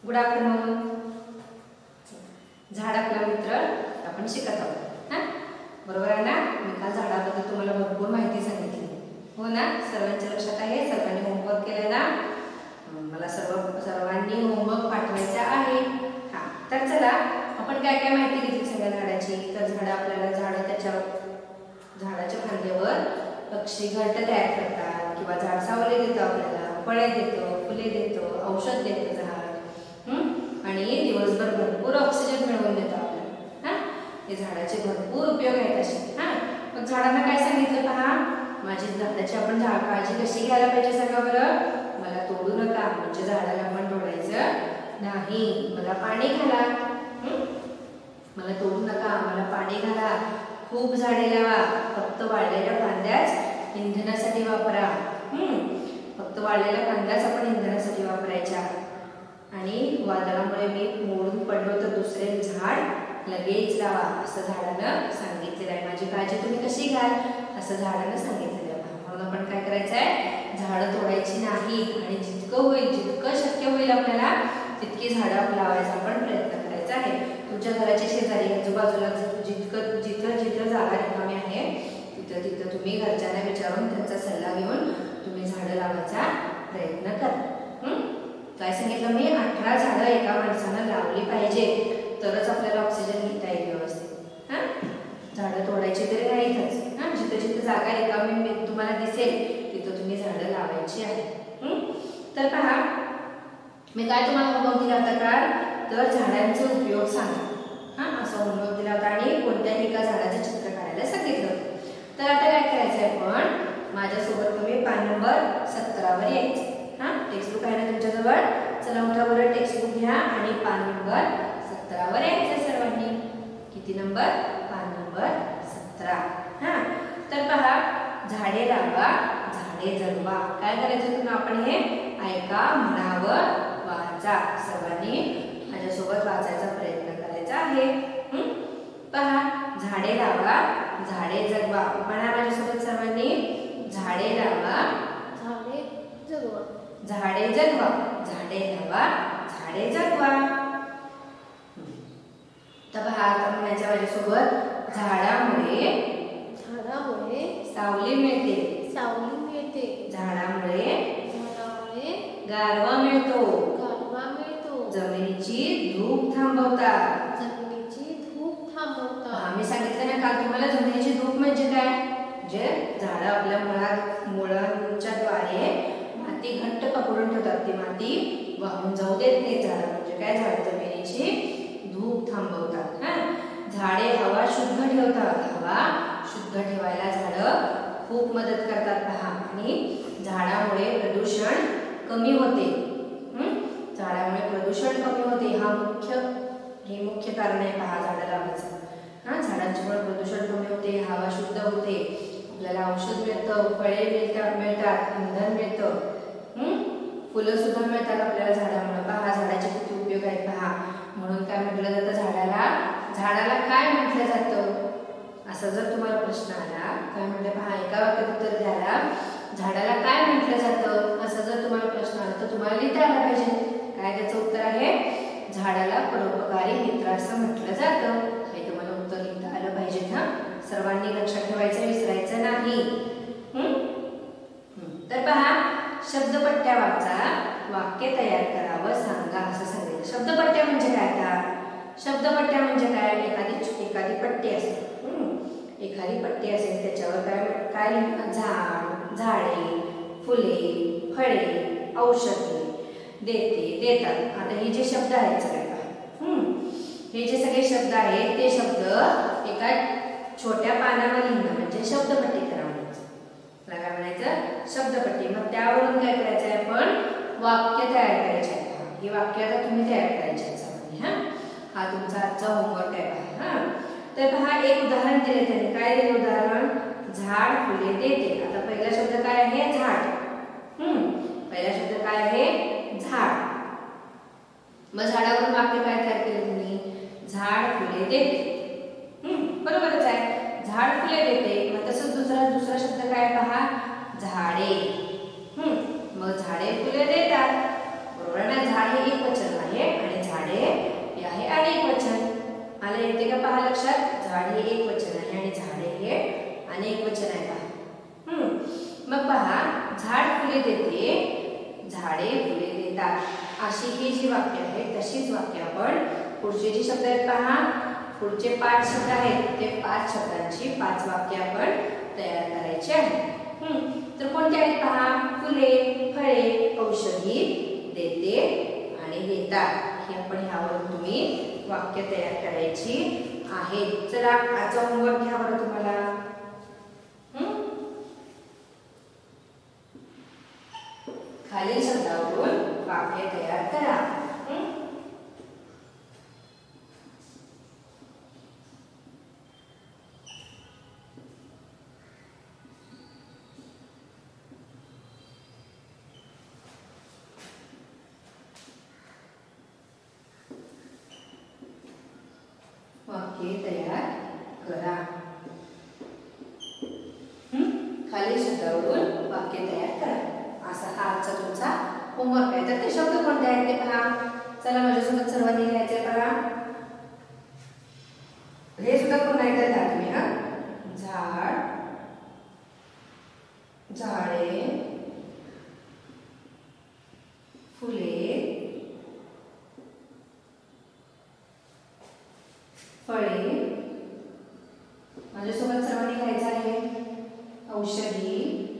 Good afternoon. झाड आपला मित्र आपण शिकत आहोत. हां, बरोबर आहे ना. मी काल झाडाबद्दल तुम्हाला भरपूर माहिती सांगितली, हो ना. सर्वांच्या लक्षात आहे? सर्वांनी होमवर्क केलं ना? मला सर्वांनी होमवर्क पाठवायचा आहे. हां, तर चला आपण काय काय माहिती घेतली सगळ्या झाडाची. तर झाड आपल्याला झाडाच्या फांद्यावर पक्षी घरटं तयार करतात किंवा झाड सावली देतं, आपल्याला फळे देतं, फुले देतं, औषध देतं झाड, आणि दिवसभर भरपूर ऑक्सिजन मिळवून देतं आपल्याला. हां, हे झाडाचे भरपूर उपयोग आहेत असे. हां, मग झाडांना काय सांगितलं पहा, माझी झाडाची आपण काळजी कशी घ्यायला पाहिजे सांगा बरं. मला तोडू नका, म्हणजे झाडाला आपण तोडायचं नाही. मला पाणी घाला, मला तोडू नका, मला पाणी घाला. खूप झाडे लावा, फक्त वाळलेल्या फांद्याच इंधनासाठी वापरा. फक्त वाळलेल्या फांद्याच आपण इंधनासाठी वापरायच्या. आणि वादळामुळे मी मोडून पडलो तर दुसरे झाड लगेच लावा, असं झाडानं सांगितलेलं आहे. माझी काळजी तुम्ही कशी घ्याल असं झाडानं सांगितलेलं आहे. म्हणून आपण काय करायचं आहे, झाडं तोडायची नाही. आणि जितकं शक्य होईल आपल्याला तितकी झाडं लावायचा आपण प्रयत्न करायचा आहे. तुमच्या घराच्या शेजारी आजूबाजूला जिथं जागा रिकामी आहे तिथं तुम्ही घरच्यांना विचारून त्यांचा सल्ला घेऊन तुम्ही झाडं लावायचा प्रयत्न करा. काय सांगितलं मी, 18 झाडं एका माणसानं लावली पाहिजे, तरच आपल्याला ऑक्सिजन घेता येईल व्यवस्थित. हां, झाडं तोडायची तरी नाहीतच. हां, जिथं जागा रिकामी तुम्हाला दिसेल तिथं तुम्ही झाडं लावायची आहे. तर पहा, मी काय तुम्हाला होमवर्क दिला होता का, तर झाडांचे उपयोग सांगा. हां, असं होमवर्क दिला होता आणि कोणत्याही एका झाडाचं चित्र काढायला सांगितलं. तर आता काय करायचं आहे, पण माझ्यासोबत तुम्ही पान नंबर 17 वर यायचं. हां, टेक्स्टबुक आहे ना तुमच्याजवळ. चला उठा बरं, टेक्स्टबुक घ्या आणि पान नंबर 17 वर यायचं सर्वांनी. किती नंबर? पान नंबर 17. हां, तर पहा, झाडे लावा, झाडे जगवा. काय करायचं तुम्ही, आपण हे ऐका, म्हणावं, वाचा. सर्वांनी माझ्यासोबत वाचायचा प्रयत्न करायचा आहे. पहा, झाडे लावा, झाडे जगवा. म्हणा माझ्यासोबत सर्वांनी, झाडे लावा, झाडे जगवा. झाडे जगवा. झाडे लावा, झाडे जगवा. तर पहा, आता म्हणायचं माझ्यासोबत, झाडामुळे सावली मिळते. सावली मिळते. झाडामुळे गारवा मिळतो. मिळतो. जमिनीची धूप थांबवतात. आम्ही सांगितलं ना काल तुम्हाला, जमिनीची धूप म्हणजे काय, म्हणजे झाडं आपल्या मुळांच्या द्वारे माती घट्ट पकडून ठेवतात. ती माती वाहून जाऊ देत नाही झाडं. म्हणजे काय, झाड जमिनीची धूप थांबवतात. झाडे हवा शुद्ध ठेवतात. हवा शुद्ध ठेवायला झाडं खूप मदत करतात पहा. आणि झाडामुळे प्रदूषण कमी होते. झाडामुळे प्रदूषण कमी होते. हे मुख्य कारण आहे पहा झाडं लावायचं. झाडांच्यामुळे प्रदूषण कमी होते, हवा शुद्ध होते, आपल्याला औषध मिळतं, फळे मिळतात, इंधन मिळतं, फुलं सुद्धा मिळतात आपल्याला झाडामुळे. पहा, झाडाचे किती उपयोग आहेत पहा. म्हणून काय म्हटलं जातं, झाडाला काय म्हटलं जातं, असा जर तुम्हाला प्रश्न आला, काय म्हटलं पहा, एका वाक्यात उत्तर द्यायला, झाडाला काय म्हटलं जातं असं जर तुम्हाला प्रश्न आला तर तुम्हाला लिहिता आला पाहिजे. काय त्याचं उत्तर आहे, झाडाला परोपकारी मित्र असं म्हटलं जातं. हे तुम्हाला उत्तर लिहिता आलं पाहिजे ना. सर्वांनी लक्षात ठेवायचं, विसरायचं नाही. तर पहा, शब्दपट्ट्या वाचा, वाक्य तयार करावं सांगा असं सांगितलं. शब्दपट्ट्या म्हणजे काय, शब्दपट्ट्या म्हणजे काय, एखादी पट्टी असेल. एखादी पट्टी असेल, त्याच्यावर काय झाड, झाडे, फुले, फळे, औषधे, देतात. आता हे जे शब्द आहेत सगळे, हे जे सगळे शब्द आहेत ते शब्द एका छोट्या पानावर लिहिणं म्हणजे शब्दपट्टी करावं. काय म्हणायचं, शब्दपट्टी. मग त्यावरून काय करायचं आहे, आपण वाक्य तयार करायचे आहे. ही वाक्य आता तुम्ही तयार करायची आहेत सर्वांनी. हा तुमचा आजचा होमवर्क आहे. तर पहा, एक उदाहरण दिले त्यांनी. काय दिले उदाहरण, झाड फुले देते. आता पहिला शब्द काय आहे, झाड. पहिला शब्द काय आहे, झाड. मग झाडावरून वाक्य काय तयार केले तुम्ही, झाड फुले देते. बरोबरच आहे, झाड फुले देते. मग तसंच दुसरा शब्द काय पहा, झाडे. मग झाडे फुले देतात. बरोबर ना. झाड हे एक वचन आहे फुले देते, झाडे फुले देतात. अशी ही जी वाक्य आहेत तशीच वाक्य आपण पुढचे जे शब्द आहेत पहा, पुढचे 5 शब्द आहेत ते 5 शब्दांची 5 वाक्य आपण तयार करायची आहेत. तर कोणते आहेत पहा, फुले, फळे, औषधी, देते आणि देतात. हे आपण ह्यावरून तुम्ही वाक्य तयार करायची आहेत. चला आजचा होमवर्क घ्या बरं तुम्हाला. खालील शब्दावरून वाक्य तयार करा. वाक्य तयार करा. खालील शब्दावरून वाक्य तयार करा. असा हा आजचा तुमचा होमवर्क आहे. तर ते शब्द कोणते आहेत ते पहा. चला माझ्यासोबत सर्वांनी लिहायचे पहा. हे सुद्धा पुन्हा एकदा लिहा तुम्ही. झाड, झाडे, फुले, फळे. माझ्यासोबत सर्वांनी लिहायचं आहे. औषधी,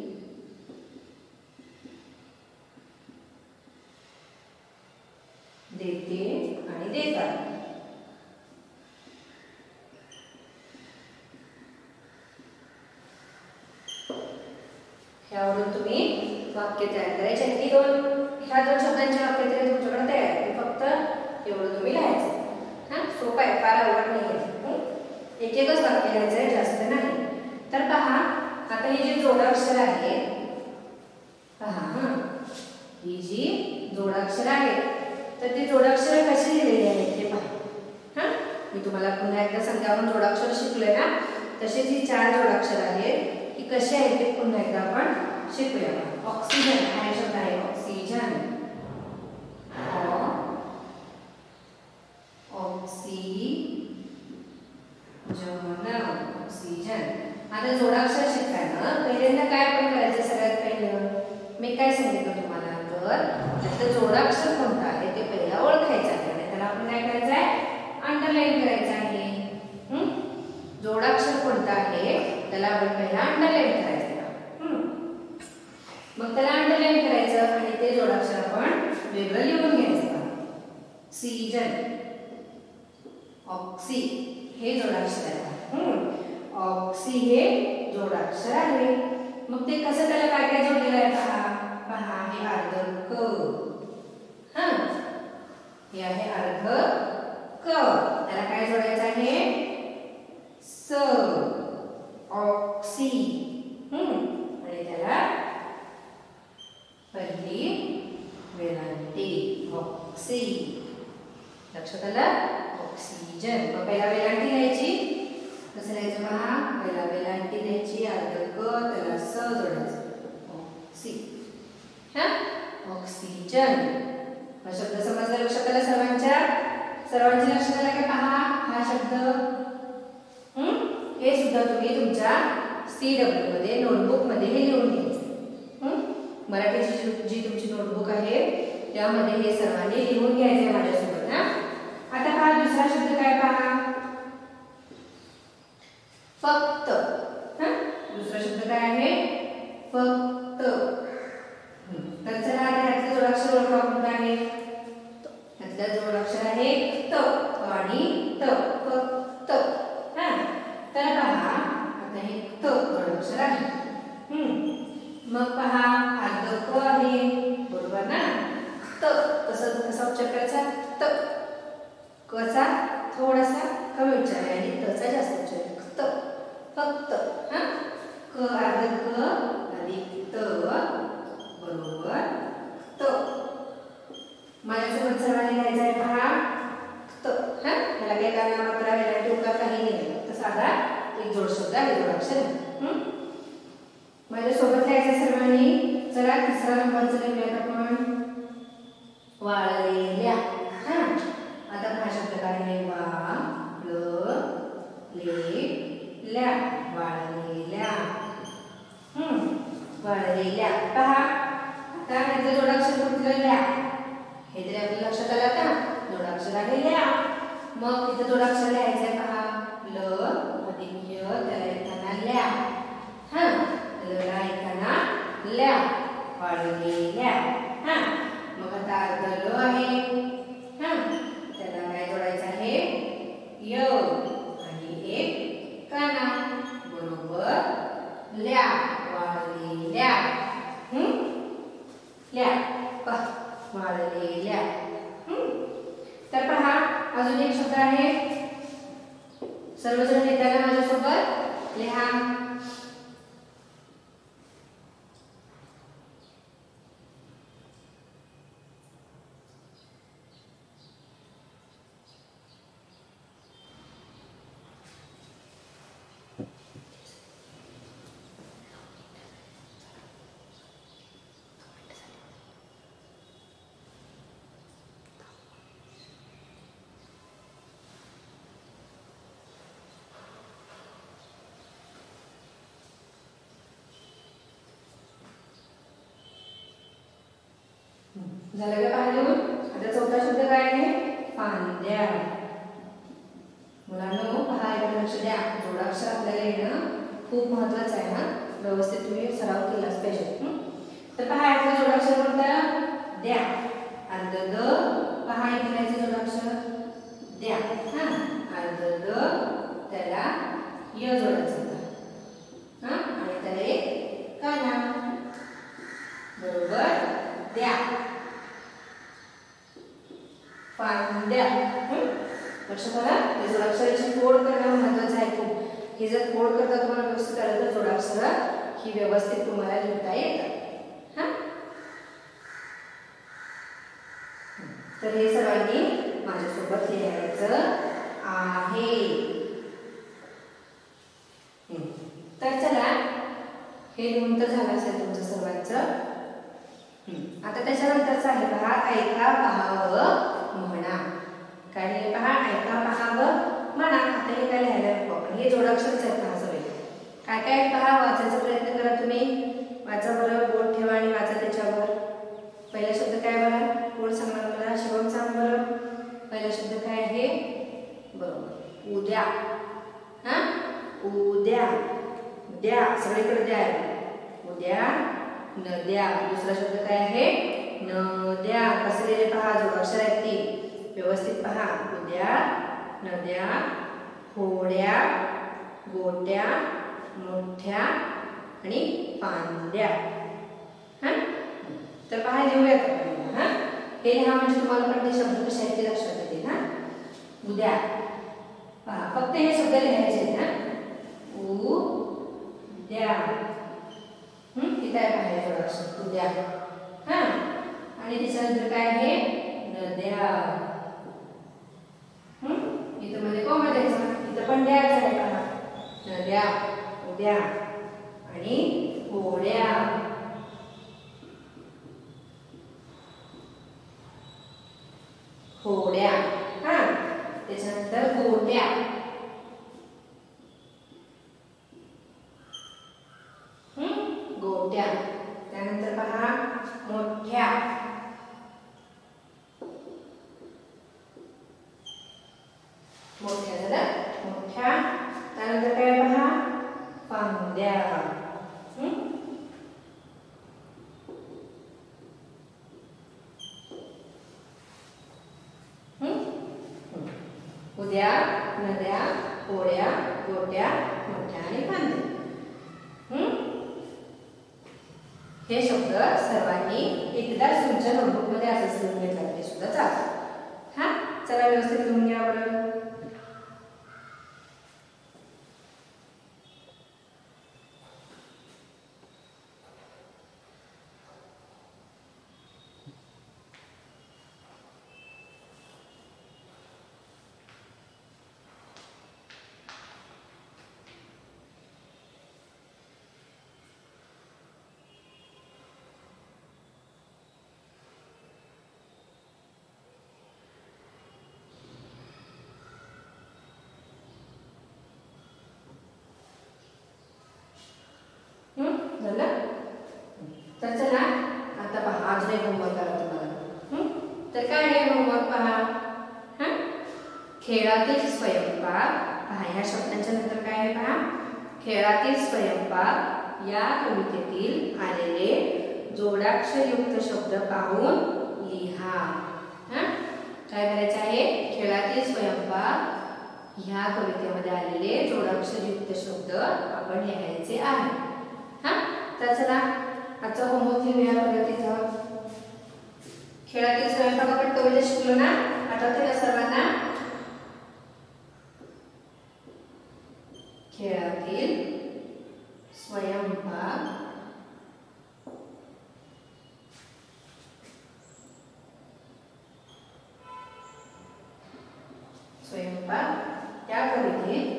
देते आणि देतात. ह्यावरून तुम्ही वाक्य तयार करायचे. ह्या दोन शब्दांचे वाक्य तरी तुमच्याकडे तयार आहे. फक्त एवढं तुम्ही लिहायचं. सोपं आहे, फार अवघड नाही आहे. एकच वाक्य लिहायचं आहे, जास्त नाही. तर पहा, आता ही जी जोडाक्षर आहे पहा, ही जी जोडाक्षर आहे तर ती जोडाक्षर कशी लिहिलेली आहेत ते पहा. मी तुम्हाला पुन्हा एकदा समजावून जोडाक्षर शिकलोय ना, तसेच ही 4 जोडाक्षर आहेत की कशी आहेत ते पुन्हा एकदा आपण शिकूया. ऑक्सिजन हा शब्द आहे. Oxygen, oxygen. आता जोडाक्षर शिकताना पहिल्यांदा काय आपण करायचं, सगळ्यात पहिलं मी काय सांगितलं तुम्हाला, तर त्याचं जोडाक्षर कोणतं आहे ते पहिला ओळखायचं आहे आणि त्याला आपण काय करायचं आहे, अंडरलाईन करायचं आहे. जोडाक्षर कोणतं आहे त्याला आपण पहिला अंडरलाईन करायचं. मग त्याला अंडरलाईन करायचं आणि ते जोडाक्षर आपण वेगळं लिहून घ्यायचं. सीजन, ऑक्सी हे जोडाक्षर आहे. ऑक्सी हे जोडाक्षर आहे. मग ते कसं, त्याला काय काय जोडलेलं आहे पहा. हे अर्ध क, हे आहे अर्ध क. त्याला काय जोडायचं आहे, स, ऑक्सी. आणि त्याला पहिली वेलांटी ऑक्सी. लक्षात आलं, ऑक्सिजन. मग पहिला वेलांटी लिहायची. कसं लिहायचं पहा, पहिला वेलांटी लिहायची, अर्ध क, त्याला स जोडायचं, ऑक्सी. ऑक्सिजन हा शब्द समजला, लक्षात आला सर्वांच्या लक्षात आला का पहा. हा शब्द हे सुद्धा तुम्ही तुमच्या CW मध्ये नोटबुक मध्ये हे लिहून घ्यायचं. मराठीची जी तुमची नोटबुक आहे त्यामध्ये हे सर्वांनी लिहून घ्यायचे माझ्यासोबत. आता पहा दुसरा शब्द काय पहा, फक्त. दुसरा शब्द काय आहे, फक्त. तर चला यातलं जोडाक्षर ओळखा कोणतं आहे. यातलं जोडाक्षर आहे त आणि त, फक्त. तर पहा आता हे त जोडाक्षर आहे. मग पहा अर्ध क आहे, बरोबर ना. त कसा उच्चार करायचा, त. कचा थोडासा कमी उच्चार आहे आणि तचा जास्त उच्चार आहे. फक्त. क अर्ध क अधिक त बरोबर त. माझ्यासोबत सर्वांनी लिहायचं आहे पहा, त. त्याला काही काना मात्रा वेलांटी उकार काही नाही, फक्त साधा एक जोड शब्द आहे, जोडाक्षर. माझ्यासोबत लिहायचं सर्वांनी. चला तिसरा नंबरचं लिहूयात आपण, वाळलेल्या. आता हा शब्द काय आहे, वाळलेल्या. वाळलेल्या पहा, आता ह्याचं जोडाक्षर कुठलं ल्या. हे तरी आपल्या लक्षात आलं आता. जोडाक्षर आहे ल्या. मग इथं जोडाक्षर लिहायचंय पहा. ल अधिक य त्याला येताना ल्या. हा ल ला येताना ल्या. वाढलेल्या. हा मग आता अर्ध ल आहे. हा त्याला काय जोडायचं आहे य आणि एक काना बरोबर ल्या. वाढलेल्या. ल्या वाढलेल्या. तर पहा अजून एक शब्द आहे. सर्वजण लिहिताना माझ्यासोबत लिहा. झालं का पहा लिहून. आता चौथा शब्द काय आहे फांद्या. मुलांनो पहा इकडे लक्ष द्या. जोडाक्षर आपल्याला येणं खूप महत्त्वाचं आहे. हा व्यवस्थित तुम्ही सराव केलाच पाहिजे. तर पहा यातलं जोडाक्षर कोणतं द्या. अर्ध द पहा इथे याचं जोडाक्षर द्या. हा अर्ध द त्याला य जोडायचं. हा आणि त्याला एक काना बरोबर द्या. फांद्या. लक्षात आलं. हे जोडाक्षराची फोड करणं महत्त्वाचं आहे खूप. हे जर फोड करता तुम्हाला व्यवस्थित आलं तर जोडाक्षर ही व्यवस्थित तुम्हाला लिहिता येतात. हा तर हे सर्वांनी माझ्यासोबत लिहायचं आहे. तर चला हे लिहून तर झालं असेल तुमचं सर्वांचं. आता त्याच्यानंतरचं आहे पहा ऐका पहावं म्हणा. काय लिहिले पहा ऐका पहावं म्हणा. आता हे काय लिहायला नको आपण. हे जोडाक्षरच आहेत पहा सगळे. काय काय पहा वाचायचा प्रयत्न करा तुम्ही. वाचा बरं. बोट ठेवा आणि वाचा त्याच्यावर. पहिला शब्द काय बरं कोण सांगणार मला. शिवम सांग बरं. पहिला शब्द काय आहे बरोबर उद्या. हा उद्या. द्या सगळीकडे द्या आहे. उद्या नद्या. दुसरा शब्द काय आहे नद्या. कसे लिहिले पहा. जोडाक्षर आहेत ती व्यवस्थित पहा. उद्या नद्या होड्या गोट्या मोठ्या आणि फांद्या. हा तर पहा लिहूयात आपण. हा हे लिहा म्हणजे तुम्हाला पण ते शब्द कसे आहेत ते लक्षात येतील. हा उद्या पहा फक्त हे शब्द लिहायचे आहेत. हा उद्या. इथे आहे पहा जोडाक्षर उद्या. हा आणि त्याच्यानंतर काय आहे नद्या. इथं मध्ये कोमा द्यायचा. इथं पण द्यायचं आहे पहा. नद्या उद्या आणि होड्या. होड्या. हा त्याच्यानंतर गोट्या. गोट्या. त्यानंतर पहा मोठ्या. मोठ्या झालं मोठ्या. त्यानंतर काय पहा फांद्या. उद्या नद्या होड्या गोट्या मोठ्या आणि फांद्या. हे शब्द सर्वांनी एकदाच तुमच्या नोटबुकमध्ये असंच लिहून घेतला ते सुद्धा चालतं. हा चला व्यवस्थित लिहून घ्या बरं. झालं. तर चला आता पहा अजून एक होमवर्क आला तुम्हाला. तर काय आहे होमवर्क पहा. खेळातील स्वयंपाक पहा. ह्या शब्दांच्या नंतर काय आहे पहा. खेळातील स्वयंपाक या कवितेतील आलेले जोडाक्षरयुक्त शब्द पाहून लिहा. काय करायचं आहे. खेळातील स्वयंपाक ह्या कवितेमध्ये आलेले जोडाक्षरयुक्त शब्द आपण लिहायचे आहे. तर चला आजचा होमवर्क लिहूया बघा तिथं. खेळातील स्वयंपाक आपण कविता शिकलो ना. आठवते का सर्वांना. खेळातील स्वयंपाक या कवितेत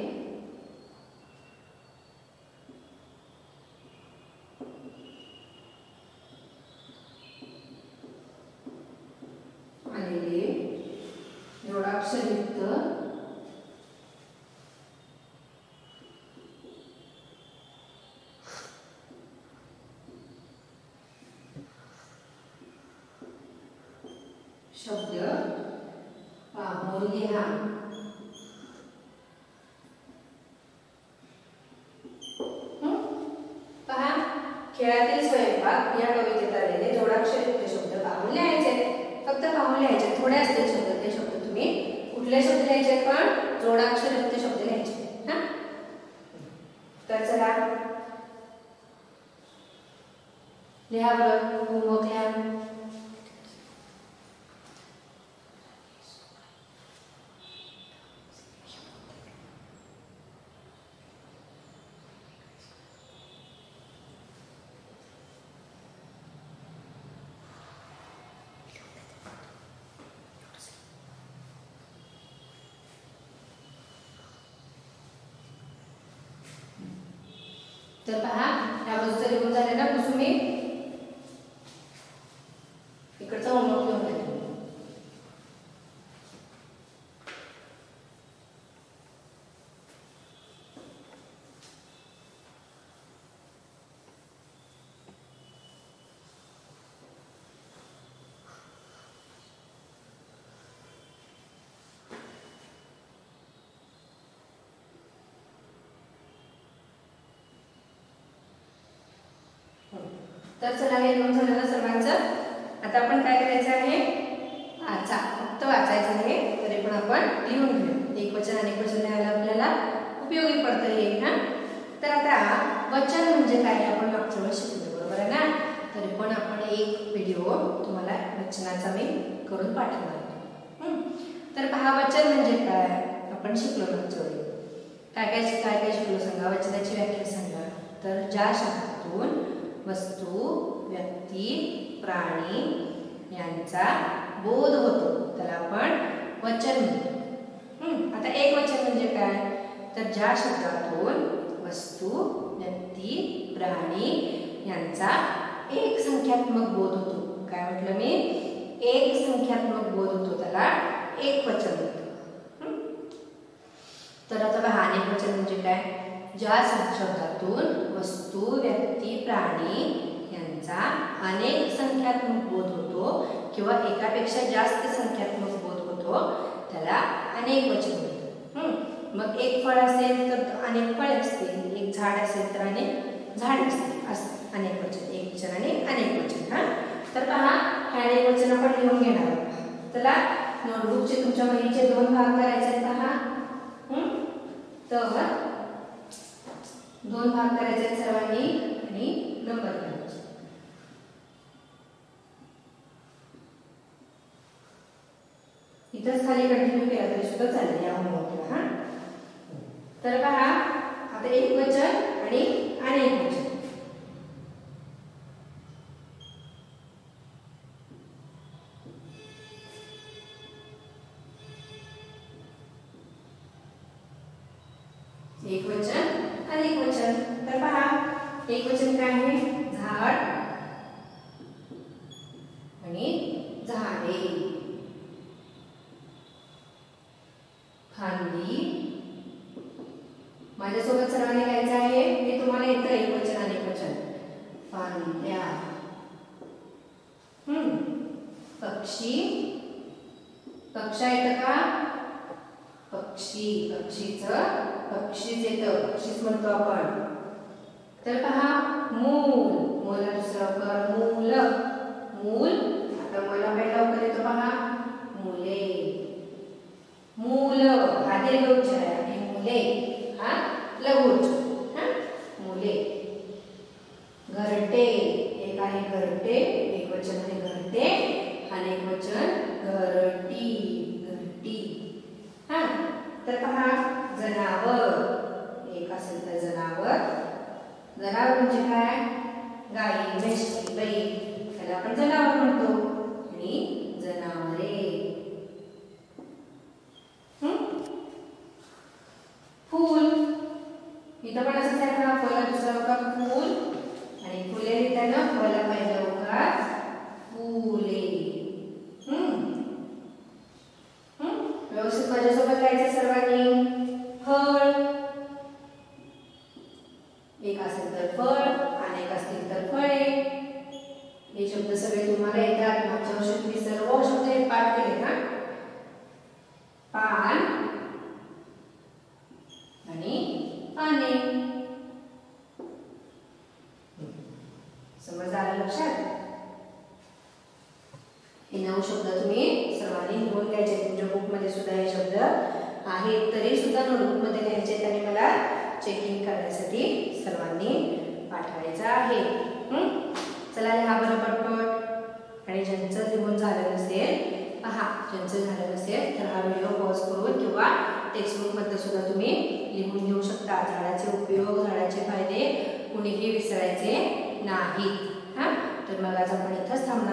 आलेले जोडाक्षरयुक्त शब्द पाहून लिहा. पहा. खेळातील स्वयंपाक या कवितेत आलेले जोडाक्षरयुक्त शब्द पाहून लिहायचे. फक्त पाहून लिहायचे. थोडे असतील शब्द. ते शब्द तुम्ही कुठले शब्द लिहायचे पण जोडाक्षरयुक्त शब्द लिहायचे. तर चला लिहा बरं. होमवर्क लिहा. तर पहा ह्या बाजूचा लिहून झाले ना कुसुमी. इकडचा होमवर्क लिहून घ्या. तर चला हे लिहून झालं ना सर्वांचं. आता आपण काय करायचं आहे. फक्त वाचायचं आहे. तरी पण आपण लिहून घेऊ. एकवचन अनेक वचन लिहायला आपल्याला उपयोगी पडतं हे. तर आता वचन म्हणजे काय आपण मागच्या वेळेस शिकलो बरोबर आहे ना. तरी पण आपण एक व्हिडिओ तुम्हाला वचनाचा मी करून पाठवणार आहे. तर पहा वचन म्हणजे काय आपण शिकलो मागच्या वेळी. काय काय शिकलो सांगा. वचनाची व्याख्या सांगा. तर ज्या शब्दातून वस्तू, व्यक्ती, प्राणी यांचा बोध होतो त्याला आपण वचन म्हणतो. आता एक वचन म्हणजे काय. तर ज्या शब्दातून वस्तू, व्यक्ती, प्राणी यांचा एक संख्यात्मक बोध होतो. काय म्हटलं मी. एक संख्यात्मक बोध होतो त्याला एक वचन म्हणतो. तर आता पहा अनेक वचन म्हणजे काय. ज्या शब्दातून वस्तू, व्यक्ती, प्राणी यांचा अनेक संख्यात्मक बोध होतो किंवा एकापेक्षा जास्त संख्यात्मक बोध होतो त्याला अनेक वचन म्हणतात. मग एक फळ असेल तर अनेक फळे असतील. एक झाड असेल तर अनेक झाड असतील. असं अनेक वचन. एक वचन आणि अनेक वचन. तर पहा हे अनेक वचन आपण लिहून घेणार आहोत. चला नोटबुकचे तुमच्या वहीचे 2 भाग करायचे आहेत. पहा तर 2 भाग करायचे आहेत सर्वांनी आणि नंबर करायचे. इथंच खाली कंटिन्यू केला तरी सुद्धा चालेल या होमवर्कला. तर पहा आता एक वचन आणि अनेक वचन. एक वचन अनेक वचन. तर पहा एक वचन काय आहे. झाड आणि झाडे, फांदी. माझ्यासोबत सर्वांनी लिहायचं आहे. हे तुम्हाला येतं एक वचन अनेक वचन. फांद्या. पक्षी, पक्षा येतं का? पक्षी, पक्षीच येतं, पक्षीच म्हणतो आपण. तर पहा मूल, मूला दुसरा उकार मूल, मूल. आता मला पहिला उकार येतो पहा मुले, मूल हा दीर्घ उच्चार आहे आणि मुले हा लघु उच्चार. हा मुले. घरटे, एक आहे घरटे, एक वचन आहे घरटे, आणि एक वचन घरटी, घरटी. हा तर पहा जनावर, एक असेल तर जनावर. जनावर म्हणजे काय? गाई, म्हशी, बैल, त्याला आपण जनावर म्हणतो. आणि जनावरे. फूल, इथं पण असंच आहे ना, फळा दुसरा उकार फूल आणि फुले लिहिताना फळा पहिला उकार फुले. व्यवस्थित माझ्यासोबत लिहायचं सर्वांनी. फळ, एक असेल तर फळ, अनेक असतील तर फळे. हे शब्द सगळे तुम्हाला येतात. मागच्या वर्षी तुम्ही सर्व शब्द पाठ केले ना. पान आणि पाने. समज आलं लक्षात? हे 9 शब्द तुम्ही सर्वांनी लिहून घ्यायचे. तुमच्या बुक मध्ये सुद्धा हे शब्द आहेत, तरी सुद्धा नोटबुक मध्ये लिहायचे आणि मला चेकिंग करण्यासाठी सर्वांनी पाठवायचं आहे. चला लिहा बरं पटपट. आणि ज्यांचं लिहून झालं नसेल, पहा ज्यांचं झालं नसेल तर हा व्हिडिओ पॉज करून किंवा टेक्स्टबुक मध्ये सुद्धा तुम्ही लिहून घेऊ शकता. झाडाचे उपयोग, झाडाचे फायदे कुणीही विसरायचे नाहीत. हा तर मग आज आपण इथंच थांबणार.